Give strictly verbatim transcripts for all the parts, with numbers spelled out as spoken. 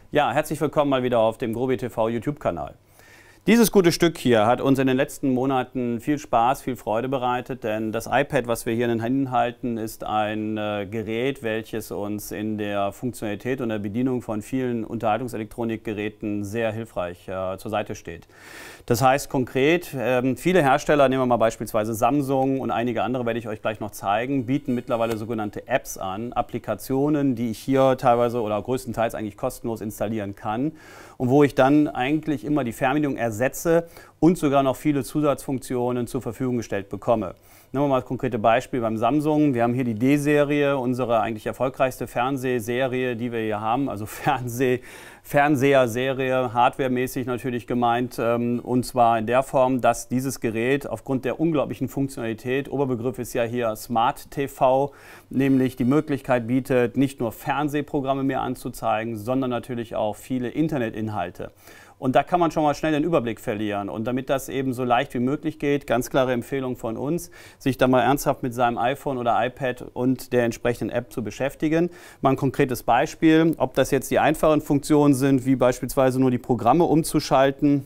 Ja, herzlich willkommen mal wieder auf dem GrobiTV YouTube-Kanal. Dieses gute Stück hier hat uns in den letzten Monaten viel Spaß, viel Freude bereitet, denn das iPad, was wir hier in den Händen halten, ist ein äh, Gerät, welches uns in der Funktionalität und der Bedienung von vielen Unterhaltungselektronikgeräten sehr hilfreich äh, zur Seite steht. Das heißt konkret, äh, viele Hersteller, nehmen wir mal beispielsweise Samsung und einige andere, werde ich euch gleich noch zeigen, bieten mittlerweile sogenannte Apps an, Applikationen, die ich hier teilweise oder größtenteils eigentlich kostenlos installieren kann und wo ich dann eigentlich immer die Fernbedienung ersetze und sogar noch viele Zusatzfunktionen zur Verfügung gestellt bekomme. Nehmen wir mal das konkrete Beispiel beim Samsung. Wir haben hier die D-Serie, unsere eigentlich erfolgreichste Fernsehserie, die wir hier haben, also Fernseh, Fernseher-Serie, hardwaremäßig natürlich gemeint, ähm, und zwar in der Form, dass dieses Gerät aufgrund der unglaublichen Funktionalität, Oberbegriff ist ja hier Smart T V, nämlich die Möglichkeit bietet, nicht nur Fernsehprogramme mehr anzuzeigen, sondern natürlich auch viele Internetinhalte. Und da kann man schon mal schnell den Überblick verlieren. Und damit das eben so leicht wie möglich geht, ganz klare Empfehlung von uns, sich da mal ernsthaft mit seinem iPhone oder iPad und der entsprechenden App zu beschäftigen. Mal ein konkretes Beispiel, ob das jetzt die einfachen Funktionen sind, wie beispielsweise nur die Programme umzuschalten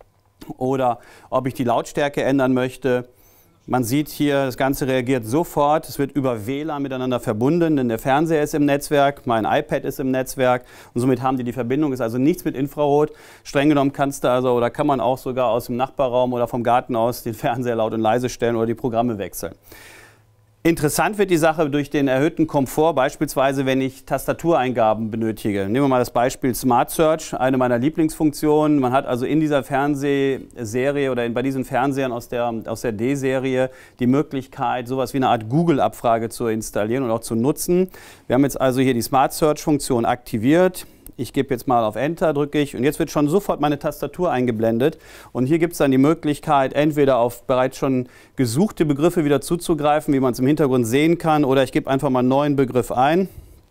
oder ob ich die Lautstärke ändern möchte. Man sieht hier, das Ganze reagiert sofort, es wird über W L A N miteinander verbunden, denn der Fernseher ist im Netzwerk, mein iPad ist im Netzwerk und somit haben die die Verbindung, ist also nichts mit Infrarot. Streng genommen kannst du also oder kann man auch sogar aus dem Nachbarraum oder vom Garten aus den Fernseher laut und leise stellen oder die Programme wechseln. Interessant wird die Sache durch den erhöhten Komfort, beispielsweise wenn ich Tastatureingaben benötige. Nehmen wir mal das Beispiel Smart Search, eine meiner Lieblingsfunktionen. Man hat also in dieser Fernsehserie oder in, bei diesen Fernsehern aus der, aus der D-Serie die Möglichkeit, sowas wie eine Art Google-Abfrage zu installieren und auch zu nutzen. Wir haben jetzt also hier die Smart Search-Funktion aktiviert. Ich gebe jetzt mal auf Enter, drücke ich und jetzt wird schon sofort meine Tastatur eingeblendet. Und hier gibt es dann die Möglichkeit, entweder auf bereits schon gesuchte Begriffe wieder zuzugreifen, wie man es im Hintergrund sehen kann, oder ich gebe einfach mal einen neuen Begriff ein.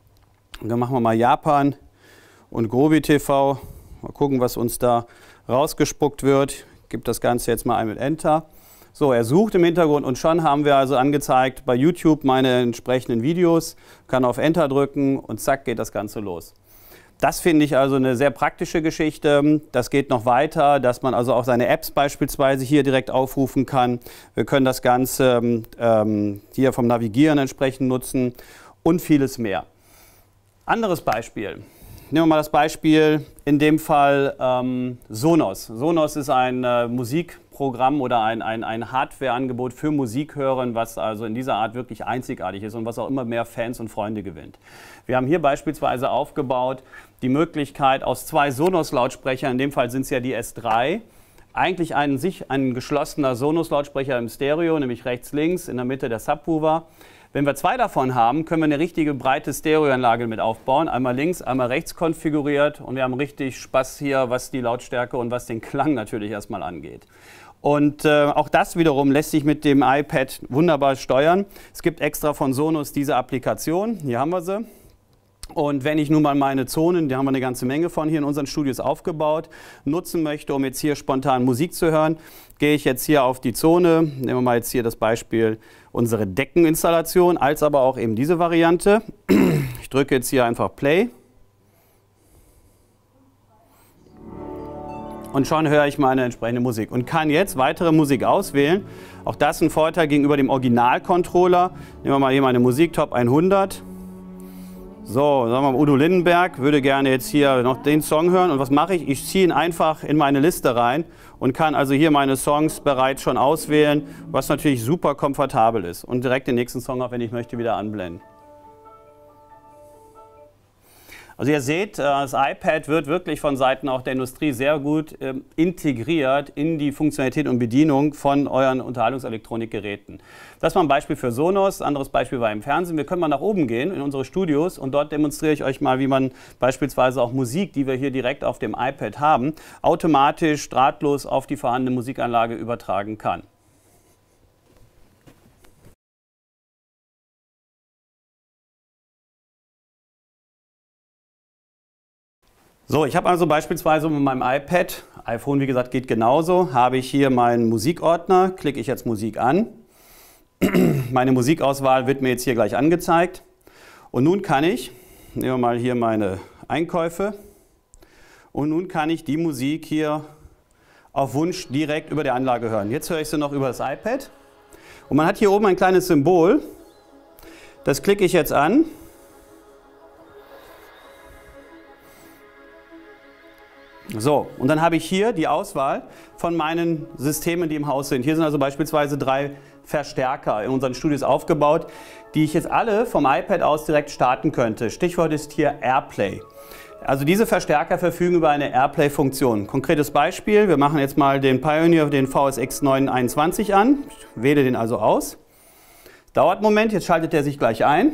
Und dann machen wir mal Japan und GrobiTV. Mal gucken, was uns da rausgespuckt wird. Ich gebe das Ganze jetzt mal ein mit Enter. So, er sucht im Hintergrund und schon haben wir also angezeigt bei YouTube meine entsprechenden Videos. Kann auf Enter drücken und zack geht das Ganze los. Das finde ich also eine sehr praktische Geschichte. Das geht noch weiter, dass man also auch seine Apps beispielsweise hier direkt aufrufen kann. Wir können das Ganze ähm, hier vom Navigieren entsprechend nutzen und vieles mehr. Anderes Beispiel. Nehmen wir mal das Beispiel, in dem Fall ähm, Sonos. Sonos ist ein äh, Musikprogramm oder ein, ein, ein Hardwareangebot für Musikhören, was also in dieser Art wirklich einzigartig ist und was auch immer mehr Fans und Freunde gewinnt. Wir haben hier beispielsweise aufgebaut die Möglichkeit aus zwei Sonos-Lautsprechern, in dem Fall sind es ja die S drei, eigentlich ein, sich ein geschlossener Sonos-Lautsprecher im Stereo, nämlich rechts-links, in der Mitte der Subwoofer. Wenn wir zwei davon haben, können wir eine richtige breite Stereoanlage mit aufbauen. Einmal links, einmal rechts konfiguriert und wir haben richtig Spaß hier, was die Lautstärke und was den Klang natürlich erstmal angeht. Und äh, auch das wiederum lässt sich mit dem iPad wunderbar steuern. Es gibt extra von Sonos diese Applikation, hier haben wir sie. Und wenn ich nun mal meine Zonen, die haben wir eine ganze Menge von hier in unseren Studios aufgebaut, nutzen möchte, um jetzt hier spontan Musik zu hören, gehe ich jetzt hier auf die Zone, nehmen wir mal jetzt hier das Beispiel unsere Deckeninstallation, als aber auch eben diese Variante. Ich drücke jetzt hier einfach Play. Und schon höre ich meine entsprechende Musik und kann jetzt weitere Musik auswählen. Auch das ist ein Vorteil gegenüber dem Original-Controller. Nehmen wir mal hier meine Musik, Top hundert. So, sagen wir mal, Udo Lindenberg würde gerne jetzt hier noch den Song hören. Und was mache ich? Ich ziehe ihn einfach in meine Liste rein und kann also hier meine Songs bereits schon auswählen, was natürlich super komfortabel ist. Und direkt den nächsten Song auch, wenn ich möchte, wieder anblenden. Also ihr seht, das iPad wird wirklich von Seiten auch der Industrie sehr gut ähm, integriert in die Funktionalität und Bedienung von euren Unterhaltungselektronikgeräten. Das war ein Beispiel für Sonos, anderes Beispiel war im Fernsehen. Wir können mal nach oben gehen in unsere Studios und dort demonstriere ich euch mal, wie man beispielsweise auch Musik, die wir hier direkt auf dem iPad haben, automatisch drahtlos auf die vorhandene Musikanlage übertragen kann. So, ich habe also beispielsweise mit meinem iPad, iPhone wie gesagt geht genauso, habe ich hier meinen Musikordner, klicke ich jetzt Musik an. Meine Musikauswahl wird mir jetzt hier gleich angezeigt. Und nun kann ich, nehmen wir mal hier meine Einkäufe, Und nun kann ich die Musik hier auf Wunsch direkt über die Anlage hören. Jetzt höre ich sie noch über das iPad. Und man hat hier oben ein kleines Symbol. Das klicke ich jetzt an. So, und dann habe ich hier die Auswahl von meinen Systemen, die im Haus sind. Hier sind also beispielsweise drei Verstärker in unseren Studios aufgebaut, die ich jetzt alle vom iPad aus direkt starten könnte. Stichwort ist hier AirPlay. Also diese Verstärker verfügen über eine AirPlay-Funktion. Konkretes Beispiel, wir machen jetzt mal den Pioneer, den V S X neun einundzwanzig an. Ich wähle den also aus. Dauert einen Moment, jetzt schaltet er sich gleich ein.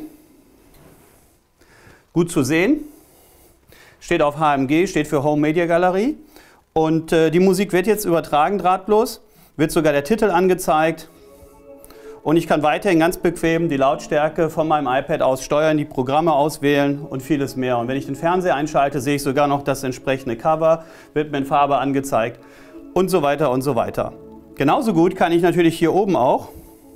Gut zu sehen. Steht auf H M G, steht für Home Media Galerie. Und äh, die Musik wird jetzt übertragen drahtlos, wird sogar der Titel angezeigt. Und ich kann weiterhin ganz bequem die Lautstärke von meinem iPad aus steuern, die Programme auswählen und vieles mehr. Und wenn ich den Fernseher einschalte, sehe ich sogar noch das entsprechende Cover, wird mir in Farbe angezeigt und so weiter und so weiter. Genauso gut kann ich natürlich hier oben auch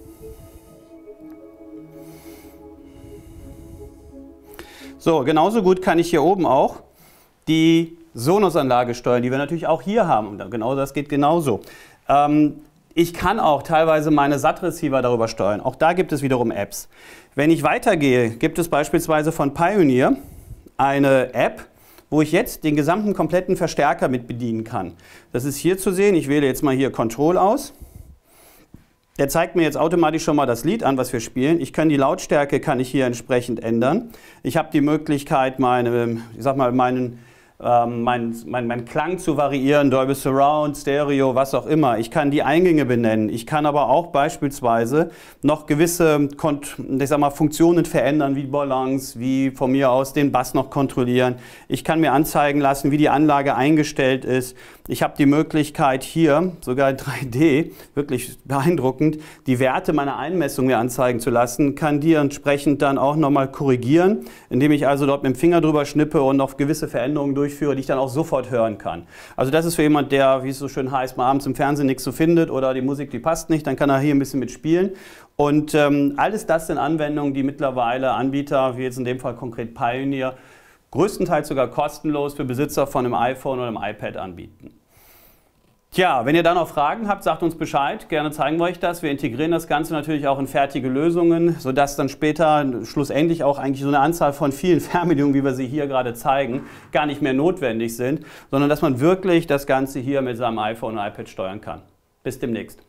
So, genauso gut kann ich hier oben auch die Sonos-Anlage steuern, die wir natürlich auch hier haben. Und genau das geht genauso. Ähm, ich kann auch teilweise meine S A T-Receiver darüber steuern. Auch da gibt es wiederum Apps. Wenn ich weitergehe, gibt es beispielsweise von Pioneer eine App, wo ich jetzt den gesamten kompletten Verstärker mit bedienen kann. Das ist hier zu sehen. Ich wähle jetzt mal hier Control aus. Der zeigt mir jetzt automatisch schon mal das Lied an, was wir spielen. Ich kann die Lautstärke kann ich hier entsprechend ändern. Ich habe die Möglichkeit, meine, ich sag mal, meinen ähm, mein, mein, mein Klang zu variieren, Dolby Surround, Stereo, was auch immer. Ich kann die Eingänge benennen. Ich kann aber auch beispielsweise noch gewisse ich sag mal, Funktionen verändern, wie Balance, wie von mir aus den Bass noch kontrollieren. Ich kann mir anzeigen lassen, wie die Anlage eingestellt ist. Ich habe die Möglichkeit hier, sogar in drei D, wirklich beeindruckend, die Werte meiner Einmessung mir anzeigen zu lassen, kann die entsprechend dann auch nochmal korrigieren, indem ich also dort mit dem Finger drüber schnippe und noch gewisse Veränderungen durchführe, die ich dann auch sofort hören kann. Also das ist für jemand, der, wie es so schön heißt, mal abends im Fernsehen nichts so findet oder die Musik, die passt nicht, dann kann er hier ein bisschen mitspielen. Und ähm, alles das sind Anwendungen, die mittlerweile Anbieter, wie jetzt in dem Fall konkret Pioneer, größtenteils sogar kostenlos für Besitzer von einem iPhone oder einem iPad anbieten. Tja, wenn ihr da noch Fragen habt, sagt uns Bescheid. Gerne zeigen wir euch das. Wir integrieren das Ganze natürlich auch in fertige Lösungen, sodass dann später schlussendlich auch eigentlich so eine Anzahl von vielen Fernbedienungen, wie wir sie hier gerade zeigen, gar nicht mehr notwendig sind, sondern dass man wirklich das Ganze hier mit seinem iPhone und iPad steuern kann. Bis demnächst.